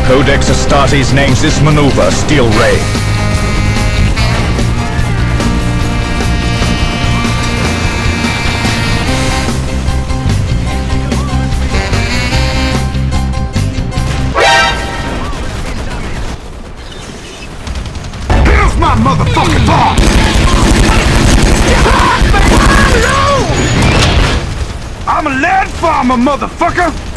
Codex Astartes names this maneuver Steel Ray. Here's my motherfucking bomb! I'm a lead farmer, motherfucker!